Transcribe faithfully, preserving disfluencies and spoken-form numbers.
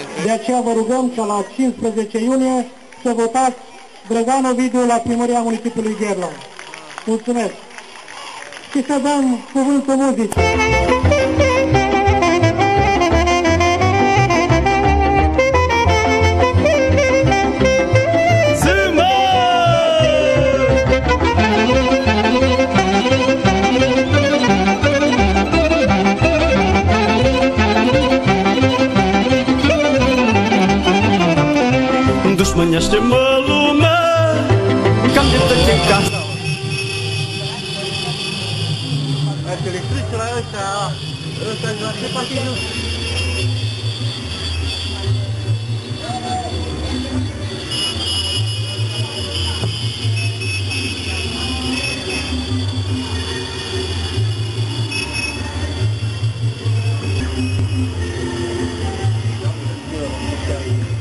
De aceea vă rugăm ca la cincisprezece iunie să votați Drăgan Ovidiu la primăria municipiului Gherla. Mulțumesc! Și să dăm cuvântul muzicii. Dușmănește-mă lumea, cam de tot e casă. Dacă le strici la ăștia, ăștia la ce partidul? Thank you.